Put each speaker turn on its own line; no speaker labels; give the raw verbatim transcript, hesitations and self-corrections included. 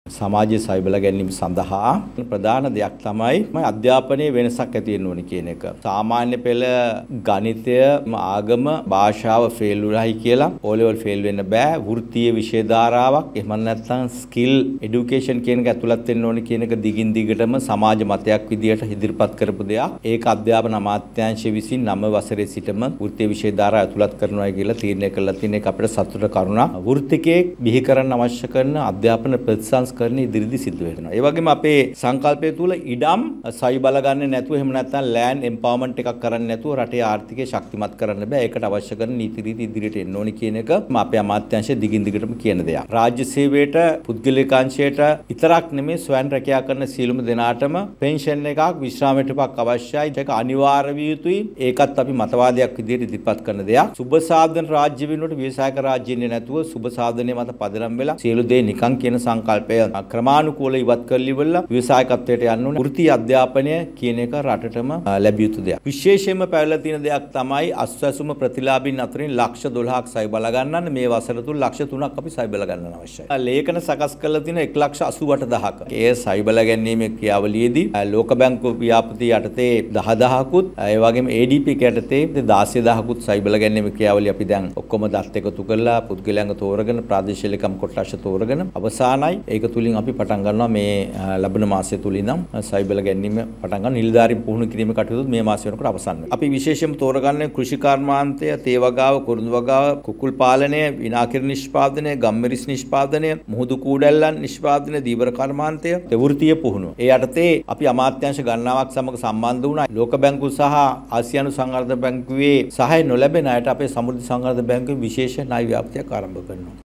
සමාජයේ සයිබල ගැනීම සඳහා ප්‍රධාන දෙයක් තමයි මම අධ්‍යාපනයේ වෙනසක් ඇති වෙන්න ඕනේ කියන එක. සාමාන්‍ය පෙළ ගණිතය, ආගම, භාෂාව ෆේල් වුණායි කියලා O level ෆේල් වෙන්න බෑ. වෘත්තීය විෂය ධාරාවක් එහෙම නැත්නම් ස්කිල් এডুকেෂන් කියන එක ඇතුළත් වෙන්න ඕනේ කියන එක දිගින් දිගටම සමාජ මතයක් විදියට ඉදිරිපත් කරපු දෙයක්. ඒක අධ්‍යාපන අමාත්‍යාංශය විසින් නව වසරේ සිටම වෘත්තීය විෂය ධාරා ඇතුළත් කරනවා කියලා තීරණය කළා තියෙන එක අපිට සතුට කරුණා. වෘත්තිකයේ බිහි කරන්න අවශ්‍ය කරන අධ්‍යාපන ප්‍රතිසංස්කරණ ඉදිරියේදී සිදු වෙනවා. ඒ වගේම අපේ සංකල්පය තුල ඉඩම් සයි බල ගන්න නැතුව එහෙම නැත්නම් ලෑන්ඩ් එම්පවර්මන්ට් එකක් කරන්නේ නැතුව රටේ ආර්ථිකය ශක්තිමත් කරන්න බෑ. ඒකට අවශ්‍ය කරන නීති රීති ඉදිරියට එන්න ඕනි කියන එක අපේ අමාත්‍යාංශය දිගින් දිගටම කියන දෙයක්. රාජ්‍ය සේවයට පුද්ගලිකාංශයට විතරක් නෙමෙයි ස්වයං රැකියා කරන සියලුම දෙනාටම පෙන්ෂන් එකක් විශ්‍රාමයට එකක් අවශ්‍යයි. ඒක අනිවාර්ය විය යුතුයි. ඒකත් අපි මතවාදයක් විදියට ඉදිරිපත් කරන දෙයක්. සුබ සාධන රාජ්‍ය වෙනුවට ව්‍යවසායක රාජ්‍ය ඉන්නේ නැතුව සුබ සාධනයේ මත පදනම් වෙලා සියලු දේ නිකන් කියන සංකල්පය ක්‍රමානුකූලව ඉවත් කරලි ඉවරලා ව්‍යවසායකත්වයට යන්න ඕනේ. වෘත්තීය අධ්‍යාපනය කියන එක රටටම ලැබිය යුතු දෙයක්. විශේෂයෙන්ම පැවැළලා තියෙන දෙයක් තමයි අස්වැසුම ප්‍රතිලාභීන් අතරින් ලක්ෂ දොළහක් සයි බල ගන්නන්න මේ වසර තුල ලක්ෂ තුනක් අපි සයි බල ගන්නන අවශ්‍යයි. ලේඛන සකස් කරලා තියෙන එක ලක්ෂ අසූ අට දහසක. ඒ සයි බල ගැනීමේ ක්‍රියාවලියේදී ලෝක බැංකුව ව්‍යාපෘති යටතේ දහ දහසකුත් ඒ වගේම A D P යටතේ දාසය දහසකුත් සයි බල ගැනීමේ ක්‍රියාවලිය අපි දැන් ඔක්කොම දත් එකතු කරලා පුද්ගලයන්ව තෝරගෙන ප්‍රාදේශීය ලේකම් කොට්ටාශ තෝරගෙන අවසානයි ඒක තුලින් අපි පටන් ගන්නවා මේ ලබන මාසය තුලින් නම් සයි බල ගැනීම පටන් ගන්න නිලධාරීන් පුහුණු කිරීමේ කටයුතු මේ මාසය වෙනකොට අවසන් වෙනවා. අපි විශේෂයෙන්ම තෝරගන්නේ කෘෂි කර්මාන්තය, තේ වගාව, කුරුඳු වගාව, කුකුල් පාලනය, විනාකිරි නිෂ්පාදනය, ගම්මිරිස් නිෂ්පාදනය, මුහුදු කූඩැල්ලන් නිෂ්පාදනය, දීවර කර්මාන්තය, වෘත්තීය පුහුණුව. ඒ යටතේ අපි අමාත්‍යාංශ ගණනාවක් සමග සම්බන්ධ වුණා. ලෝක බැංකුව සහ ආසියානු සංවර්ධන බැංකුවේ සහාය නොලැබෙන අයට අපේ සමෘද්ධි සංවර්ධන බැංකුවේ විශේෂ ණය ව්‍යාපෘතියක් ආරම්භ කරනවා.